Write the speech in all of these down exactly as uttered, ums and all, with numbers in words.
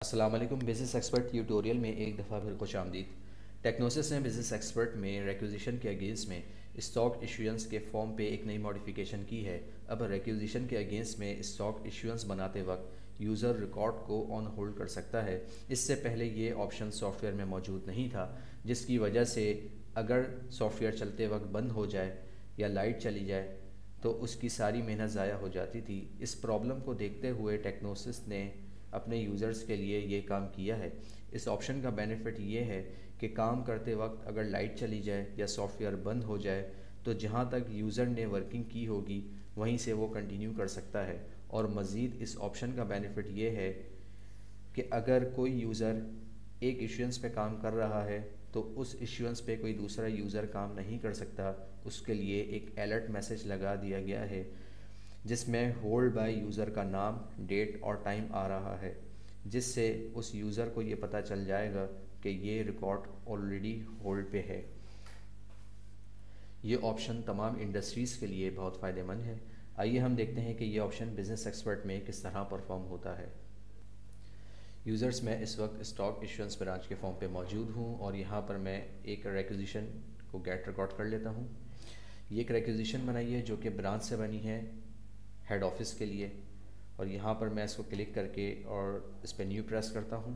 अस्सलाम वालेकुम। Business expert tutorial में एक दफ़ा फिर खुश आमदीद। टेक्नोसिस ने बिज़नेस एक्सपर्ट में रिक्विजिशन के अगेंस्ट में स्टॉक इशुएंस के फॉर्म पे एक नई मॉडिफिकेशन की है। अब रिक्विजिशन के अगेंस्ट में स्टॉक इशुएंस बनाते वक्त यूज़र रिकॉर्ड को ऑन होल्ड कर सकता है। इससे पहले ये ऑप्शन सॉफ्टवेयर में मौजूद नहीं था, जिसकी वजह से अगर सॉफ्टवेयर चलते वक्त बंद हो जाए या लाइट चली जाए तो उसकी सारी मेहनत ज़ाया हो जाती थी। इस प्रॉब्लम को देखते हुए टेक्नोसिस ने अपने यूज़र्स के लिए ये काम किया है। इस ऑप्शन का बेनिफिट ये है कि काम करते वक्त अगर लाइट चली जाए या सॉफ्टवेयर बंद हो जाए तो जहाँ तक यूज़र ने वर्किंग की होगी वहीं से वो कंटिन्यू कर सकता है। और मज़ीद इस ऑप्शन का बेनिफिट ये है कि अगर कोई यूज़र एक इशुएंस पे काम कर रहा है तो उस इशुएंस पे कोई दूसरा यूज़र काम नहीं कर सकता। उसके लिए एक अलर्ट मैसेज लगा दिया गया है जिसमें होल्ड बाय यूज़र का नाम, डेट और टाइम आ रहा है, जिससे उस यूज़र को ये पता चल जाएगा कि ये रिकॉर्ड ऑलरेडी होल्ड पे है। ये ऑप्शन तमाम इंडस्ट्रीज़ के लिए बहुत फ़ायदेमंद है। आइए हम देखते हैं कि ये ऑप्शन बिज़नेस एक्सपर्ट में किस तरह परफॉर्म होता है। यूज़र्स, मैं इस वक्त स्टॉक इशुएंस ब्रांच के फॉर्म पे मौजूद हूँ और यहाँ पर मैं एक रिक्विजिशन को गेट रिकॉर्ड कर लेता हूँ। ये एक रिक्विजिशन बनाई है जो कि ब्रांच से बनी है हेड ऑफिस के लिए, और यहाँ पर मैं इसको क्लिक करके और इस पर न्यू प्रेस करता हूँ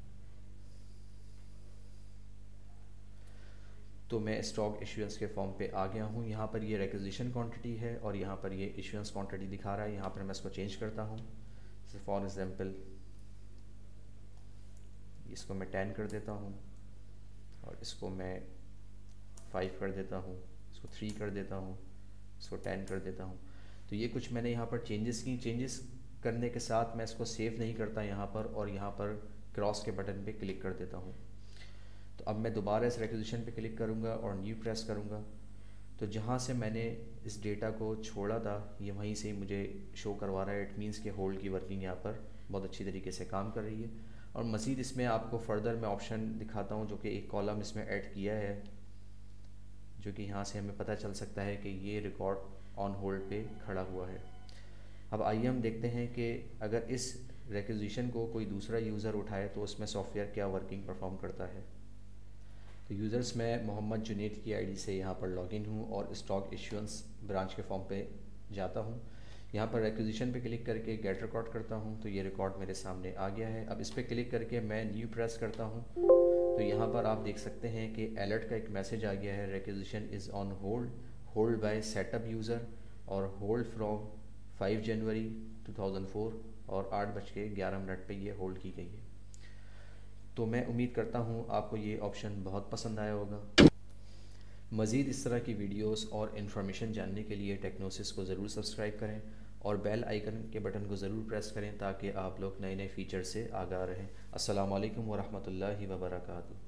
तो मैं स्टॉक इशुएंस के फॉर्म पे आ गया हूँ। यहाँ पर ये रिक्विजिशन क्वांटिटी है और यहाँ पर ये इशुएंस क्वांटिटी दिखा रहा है। यहाँ पर मैं इसको चेंज करता हूँ। फॉर एग्जांपल इसको मैं टेन कर देता हूँ और इसको मैं फाइव कर देता हूँ, इसको थ्री कर देता हूँ, इसको टेन कर देता हूँ। तो ये कुछ मैंने यहाँ पर चेंजेस की। चेंजेस करने के साथ मैं इसको सेव नहीं करता यहाँ पर, और यहाँ पर क्रॉस के बटन पे क्लिक कर देता हूँ। तो अब मैं दोबारा इस रिक्विजिशन पे क्लिक करूँगा और न्यू प्रेस करूँगा तो जहाँ से मैंने इस डेटा को छोड़ा था ये वहीं से ही मुझे शो करवा रहा है। इट मीन्स के होल्ड की वर्किंग यहाँ पर बहुत अच्छी तरीके से काम कर रही है। और मज़ीद इसमें आपको फ़र्दर मैं ऑप्शन दिखाता हूँ जो कि एक कॉलम इसमें ऐड किया है, जो कि यहाँ से हमें पता चल सकता है कि ये रिकॉर्ड ऑन होल्ड पे खड़ा हुआ है। अब आइए हम देखते हैं कि अगर इस रिक्विजिशन को कोई दूसरा यूज़र उठाए तो उसमें सॉफ्टवेयर क्या वर्किंग परफॉर्म करता है। तो यूज़र्स, मैं मोहम्मद जुनेद की आईडी से यहाँ पर लॉगिन हूँ और स्टॉक इशुएंस ब्रांच के फॉर्म पे जाता हूँ। यहाँ पर रिक्विजिशन पे क्लिक करके गेट रिकॉर्ड करता हूँ तो ये रिकॉर्ड मेरे सामने आ गया है। अब इस पर क्लिक करके मैं न्यू प्रेस करता हूँ तो यहाँ पर आप देख सकते हैं कि अलर्ट का एक मैसेज आ गया है, requisition is on hold, hold by setup user और hold from five January two thousand four और आठ बज के ग्यारह मिनट पर ये होल्ड की गई है। तो मैं उम्मीद करता हूँ आपको ये ऑप्शन बहुत पसंद आया होगा। मज़ीद इस तरह की वीडियोस और इन्फॉर्मेशन जानने के लिए टेक्नोसिस को ज़रूर सब्सक्राइब करें और बेल आइकन के बटन को ज़रूर प्रेस करें ताकि आप लोग नए नए फ़ीचर से आगाह रहें। अस्सलाम वालेकुम व रहमतुल्लाहि व बरकातुहू।